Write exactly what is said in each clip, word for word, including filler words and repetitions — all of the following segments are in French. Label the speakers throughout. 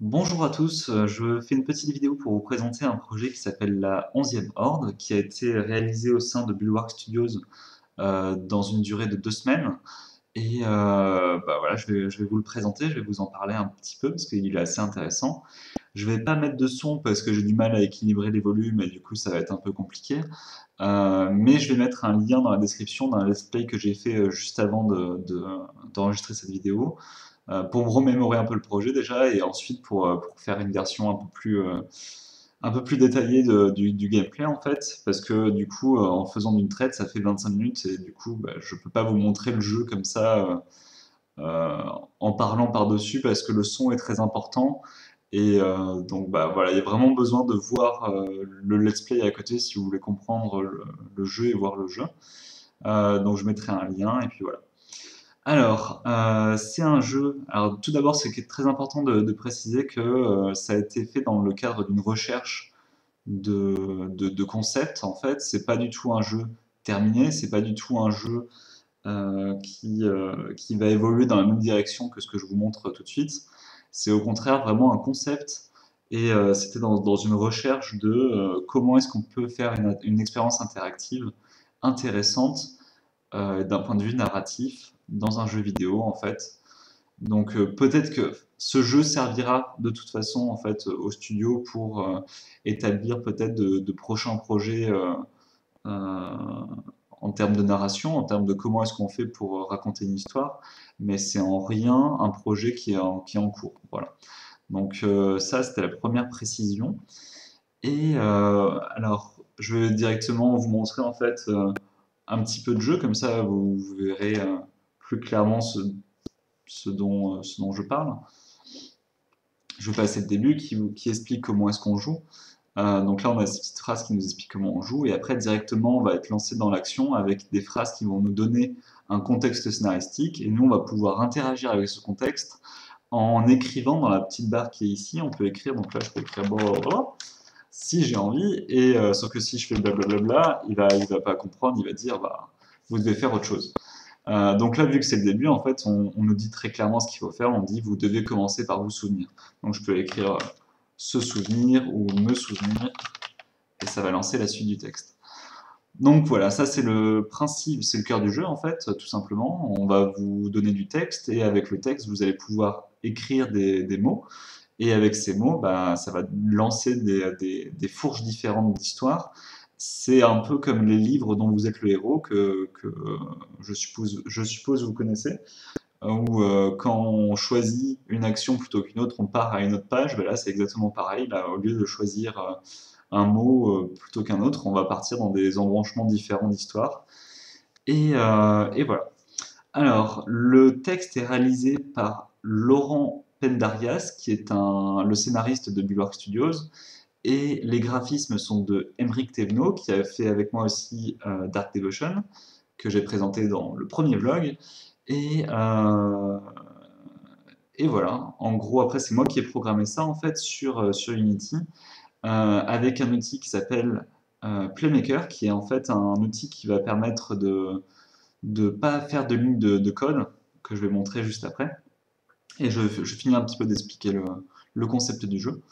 Speaker 1: Bonjour à tous, euh, je fais une petite vidéo pour vous présenter un projet qui s'appelle la onzième Horde, qui a été réalisé au sein de Bulwark Studios euh, dans une durée de deux semaines. Et euh, bah voilà, je vais, je vais vous le présenter, je vais vous en parler un petit peu parce qu'il est assez intéressant. Je vais pas mettre de son parce que j'ai du mal à équilibrer les volumes et du coup ça va être un peu compliqué. Euh, mais je vais mettre un lien dans la description d'un let's play que j'ai fait euh, juste avant de- de- d'enregistrer cette vidéo euh, pour me remémorer un peu le projet déjà et ensuite pour, euh, pour faire une version un peu plus, euh, un peu plus détaillée de- du, du gameplay en fait, parce que du coup euh, en faisant d'une traite ça fait vingt-cinq minutes et du coup bah, je peux pas vous montrer le jeu comme ça euh, euh, en parlant par-dessus parce que le son est très important et euh, donc bah voilà, il y a vraiment besoin de voir euh, le let's play à côté si vous voulez comprendre le, le jeu et voir le jeu. Euh, donc je mettrai un lien et puis voilà. Alors, euh, c'est un jeu. Alors, tout d'abord, c'est très important de, de préciser que euh, ça a été fait dans le cadre d'une recherche de, de, de concept. En fait, c'est pas du tout un jeu terminé, c'est pas du tout un jeu euh, qui, euh, qui va évoluer dans la même direction que ce que je vous montre tout de suite. C'est au contraire vraiment un concept. Et euh, c'était dans, dans une recherche de euh, comment est-ce qu'on peut faire une, une expérience interactive intéressante euh, d'un point de vue narratif dans un jeu vidéo en fait. Donc euh, peut-être que ce jeu servira de toute façon en fait au studio pour euh, établir peut-être de, de prochains projets euh, euh, en termes de narration, en termes de comment est-ce qu'on fait pour euh, raconter une histoire, mais c'est en rien un projet qui est en, qui est en cours. Voilà. Donc euh, ça c'était la première précision. Et euh, alors je vais directement vous montrer en fait euh, un petit peu de jeu, comme ça vous, vous verrez euh, plus clairement ce, ce dont, euh, ce dont je parle. Je vais passer le début qui, qui explique comment est-ce qu'on joue. Euh, donc là, on a cette petite phrase qui nous explique comment on joue, et après, directement, on va être lancé dans l'action avec des phrases qui vont nous donner un contexte scénaristique, et nous, on va pouvoir interagir avec ce contexte en écrivant dans la petite barre qui est ici. On peut écrire, donc là, je peux écrire blablabla, si j'ai envie, et euh, sauf que si je fais blablabla, il va, il va pas comprendre, il va dire, bah, vous devez faire autre chose. Euh, donc là, vu que c'est le début, en fait, on, on nous dit très clairement ce qu'il faut faire. On dit, vous devez commencer par vous souvenir. Donc je peux écrire euh, se souvenir ou me souvenir, et ça va lancer la suite du texte. Donc voilà, ça c'est le principe, c'est le cœur du jeu en fait, tout simplement. On va vous donner du texte et avec le texte, vous allez pouvoir écrire des, des mots. Et avec ces mots, bah, ça va lancer des, des- des fourches différentes d'histoire. C'est un peu comme les livres dont vous êtes le héros, que, que, euh, je suppose, je suppose vous connaissez, où euh, quand on choisit une action plutôt qu'une autre, on part à une autre page. Ben là, c'est exactement pareil. Là, au lieu de choisir euh, un mot euh, plutôt qu'un autre, on va partir dans des embranchements différents d'histoire. Et, euh, et voilà. Alors, le texte est réalisé par Laurent Pendarias, qui est un, le scénariste de Bulwark Studios, et les graphismes sont de Emeric Thévenot, qui a fait avec moi aussi euh, Dark Devotion, que j'ai présenté dans le premier vlog. Et, euh, et voilà, en gros, après, c'est moi qui ai programmé ça en fait sur, euh, sur Unity, euh, avec un outil qui s'appelle euh, Playmaker, qui est en fait un outil qui va permettre de ne pas faire de ligne de, de code, que je vais montrer juste après. Et je, je finis un petit peu d'expliquer le, le concept du jeu.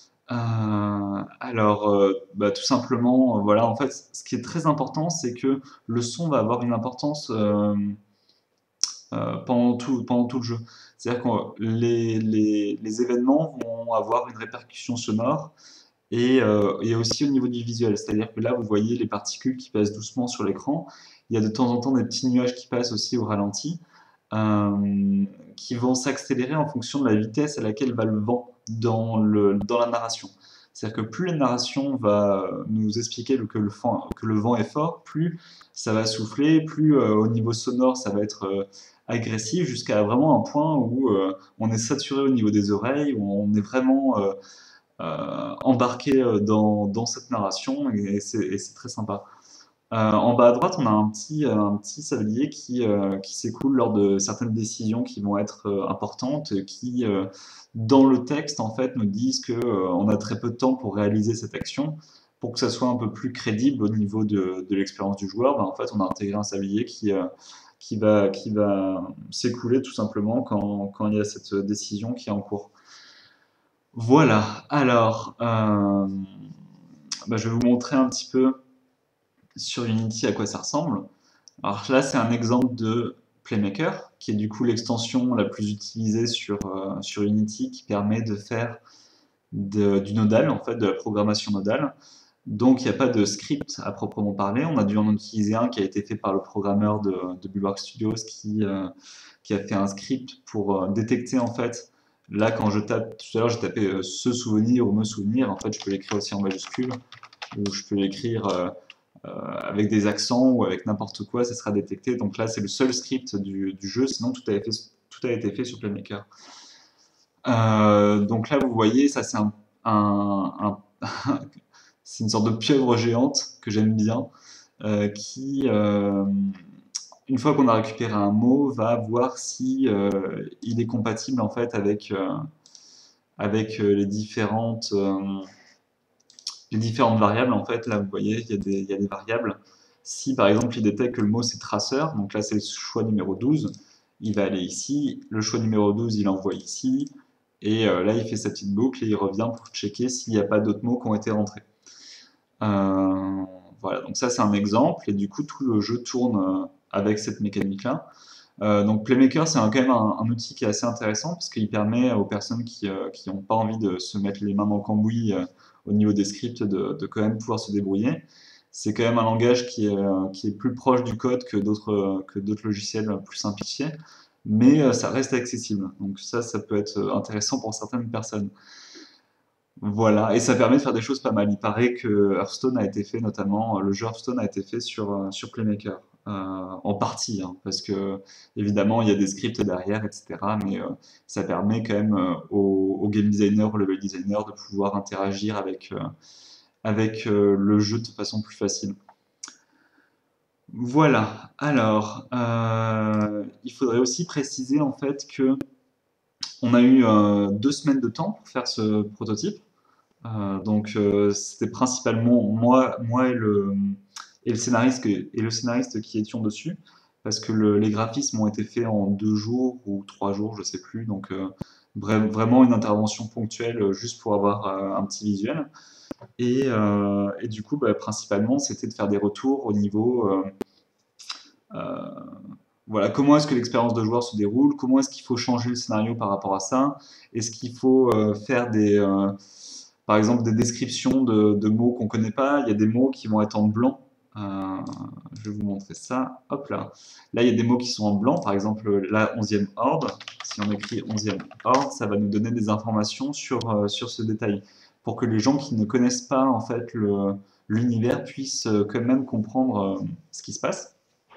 Speaker 1: Euh, alors, euh, bah, tout simplement, euh, voilà, en fait, ce qui est très important, c'est que le son va avoir une importance euh, euh, pendant tout, pendant tout le jeu. C'est-à-dire que les, les, les événements vont avoir une répercussion sonore et, euh, et aussi au niveau du visuel. C'est-à-dire que là, vous voyez les particules qui passent doucement sur l'écran. Il y a de temps en temps des petits nuages qui passent aussi au ralenti, euh, qui vont s'accélérer en fonction de la vitesse à laquelle va le vent dans, le, dans la narration. C'est-à-dire que plus la narration va nous expliquer que le, vent, que le vent est fort, plus ça va souffler, plus euh, au niveau sonore ça va être euh, agressif, jusqu'à vraiment un point où euh, on est saturé au niveau des oreilles, où on est vraiment euh, euh, embarqué euh, dans, dans cette narration, et c'est très sympa. Euh, en bas à droite, on a un petit, euh, un petit sablier qui, euh, qui s'écoule lors de certaines décisions qui vont être euh, importantes, qui, euh, dans le texte, en fait, nous disent que euh, on a très peu de temps pour réaliser cette action. Pour que ça soit un peu plus crédible au niveau de, de l'expérience du joueur, ben, en fait, on a intégré un sablier qui, euh, qui va, qui va s'écouler tout simplement quand, quand il y a cette décision qui est en cours. Voilà, alors, euh, bah, je vais vous montrer un petit peu sur Unity à quoi ça ressemble. Alors là, c'est un exemple de Playmaker, qui est du coup l'extension la plus utilisée sur, euh, sur Unity, qui permet de faire de- du nodal, en fait, de la programmation nodale. Donc, il n'y a pas de script à proprement parler. On a dû en utiliser un qui a été fait par le programmeur de, de Bulwark Studios qui, euh, qui a fait un script pour euh, détecter, en fait, là, quand je tape, tout à l'heure, j'ai tapé euh, ce souvenir ou me souvenir, en fait, je peux l'écrire aussi en majuscule, ou je peux l'écrire euh, euh, avec des accents ou avec n'importe quoi, ça sera détecté. Donc là, c'est le seul script du, du jeu, sinon tout a, été, tout a été fait sur Playmaker. Euh, donc là, vous voyez, ça c'est un, un- un- c'est une sorte de pieuvre géante que j'aime bien, euh, qui, euh, une fois qu'on a récupéré un mot, va voir si euh, il est compatible en fait avec, euh, avec euh, les différentes, euh, les différentes variables. En fait, là, vous voyez, il y a des, il y a des variables. Si par exemple il détecte que le mot c'est traceur, donc là c'est le choix numéro douze, il va aller ici, le choix numéro douze il envoie ici, et euh, là il fait sa petite boucle et il revient pour checker s'il n'y a pas d'autres mots qui ont été rentrés. Euh, voilà, donc ça c'est un exemple, et du coup tout le jeu tourne euh, avec cette mécanique-là. Euh, donc Playmaker, c'est un- quand même un, un outil qui est assez intéressant parce qu'il permet aux personnes qui n'ont pas envie de se mettre les mains dans le cambouis euh, au niveau des scripts de, de quand même pouvoir se débrouiller. C'est quand même un langage qui est, euh, qui est plus proche du code que d'autres euh, que d'autres logiciels plus simplifiés, mais euh, ça reste accessible. Donc ça, ça peut être euh, intéressant pour certaines personnes. Voilà, et ça permet de faire des choses pas mal. Il paraît que Hearthstone a été fait notamment, le jeu Hearthstone a été fait sur, euh, sur Playmaker, euh, en partie, hein, parce que évidemment il y a des scripts derrière, et cetera. Mais euh, ça permet quand même euh, aux, aux game designers, ou level designers de pouvoir interagir avec, euh, avec euh, le jeu de façon plus facile. Voilà, alors euh, il faudrait aussi préciser en fait que on a eu euh, deux semaines de temps pour faire ce prototype. Euh, donc euh, c'était principalement moi, moi et le, et le scénariste que- et le scénariste qui étions dessus, parce que le- les graphismes ont été faits en deux jours ou trois jours, je sais plus. Donc euh, vra- vraiment une intervention ponctuelle euh, juste pour avoir euh, un petit visuel. Et, euh, et du coup, bah, principalement, c'était de faire des retours au niveau euh, euh, voilà, comment est-ce que l'expérience de joueur se déroule, comment est-ce qu'il faut changer le scénario par rapport à ça, est-ce qu'il faut euh, faire des, euh, par exemple, des descriptions de, de mots qu'on ne connaît pas. Il y a des mots qui vont être en blanc. Euh, je vais vous montrer ça. Hop là. Là, il y a des mots qui sont en blanc. Par exemple, la onzième horde. Si on écrit onzième horde, ça va nous donner des informations sur, euh, sur ce détail. Pour que les gens qui ne connaissent pas en fait le- l'univers puissent euh, quand même comprendre euh, ce qui se passe.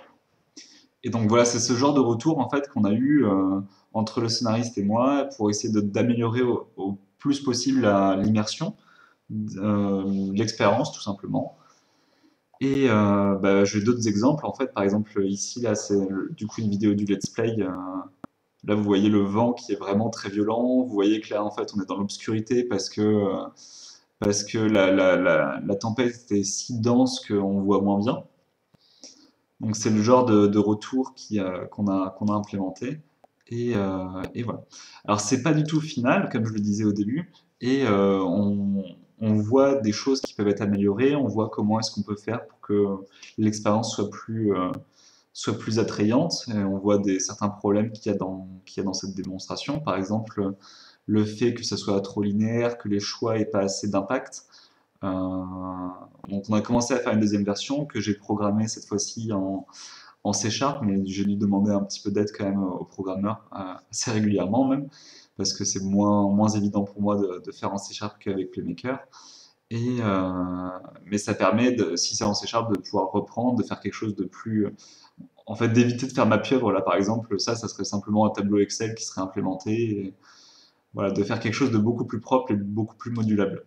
Speaker 1: Et donc voilà, c'est ce genre de retour en fait qu'on a eu euh, entre le scénariste et moi pour essayer de- d'améliorer au, au plus possible la- l'immersion, euh, l'expérience tout simplement. Et euh, bah, j'ai d'autres exemples en fait. Par exemple ici là, c'est le- du coup une vidéo du let's play. euh, là vous voyez le vent qui est vraiment très violent. Vous voyez que là en fait on est dans l'obscurité parce que euh, parce que la, la, la, la tempête est si dense qu'on voit moins bien. Donc c'est le genre de, de retour qui, euh, qu'on a, qu'on a implémenté. Et, euh, et voilà. Alors c'est pas du tout final, comme je le disais au début, et euh, on, on voit des choses qui peuvent être améliorées, on voit comment est-ce qu'on peut faire pour que l'expérience soit plus, euh, soit plus attrayante, et on voit des, certains problèmes qu'il y a dans, qu'il y a dans cette démonstration. Par exemple, le fait que ça soit trop linéaire, que les choix aient pas assez d'impact. Euh, donc on a commencé à faire une deuxième version que j'ai programmée cette fois-ci en, en C Sharp, mais j'ai dû demander un petit peu d'aide quand même au programmeur, euh, assez régulièrement même, parce que c'est moins, moins évident pour moi de, de faire en C Sharp qu'avec Playmaker. Et, euh, mais ça permet, de, si c'est en C Sharp, de pouvoir reprendre, de faire quelque chose de plus... En fait, d'éviter de faire ma pieuvre, là par exemple, ça, ça serait simplement un tableau Excel qui serait implémenté. Et, voilà, de faire quelque chose de beaucoup plus propre et beaucoup plus modulable.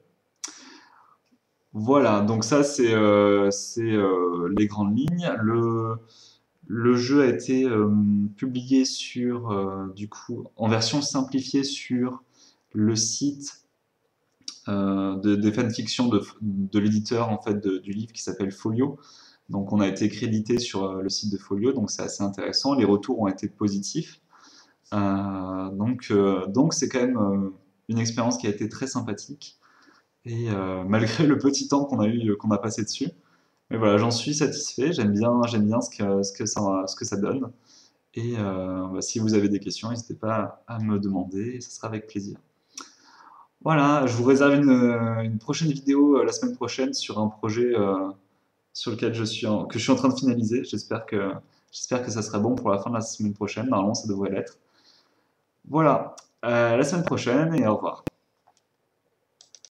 Speaker 1: Voilà, donc ça c'est euh, c'est, euh, les grandes lignes. Le, le jeu a été euh, publié sur, euh, du coup, en version simplifiée sur le site euh, de, des fanfictions de, de l'éditeur en fait de- du livre qui s'appelle Folio. Donc on a été crédité sur euh, le site de Folio, donc c'est assez intéressant. Les retours ont été positifs. Euh, donc euh, donc c'est quand même euh, une expérience qui a été très sympathique, et euh, malgré le petit temps qu'on a eu, qu'on a passé dessus. Mais voilà, j'en suis satisfait, j'aime bien, j'aime bien ce que, ce que ça, ce que ça donne. Et euh, bah, si vous avez des questions, n'hésitez pas à me demander, ce sera avec plaisir. Voilà, je vous réserve une, euh, une prochaine vidéo euh, la semaine prochaine sur un projet euh, sur lequel je suis en- que je suis en train de finaliser. J'espère que, j'espère que ça sera bon pour la fin de la semaine prochaine. Normalement, ça devrait l'être. Voilà, Euh, à la semaine prochaine et au revoir.